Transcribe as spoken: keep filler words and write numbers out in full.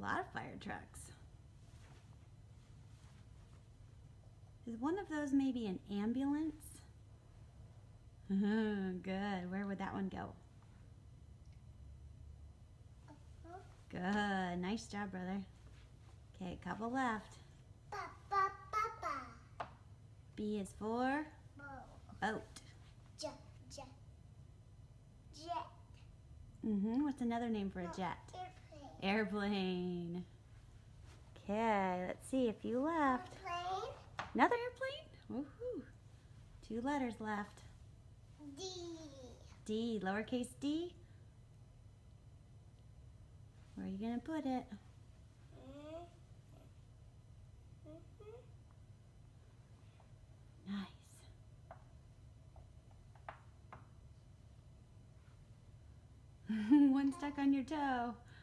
lot of fire trucks. Is one of those maybe an ambulance? Good. Where would that one go? Good. Nice job, brother. Okay, couple left. Ba, ba, ba, ba. B is for boat. Jet, jet, jet. Mm-hmm. What's another name for a No, jet? Airplane. Airplane. Okay, let's see. A few left. Airplane. Another airplane? Woohoo. Two letters left. D. D, lowercase d. Where are you going to put it? Mm. Mhm. Nice. One stuck on your toe.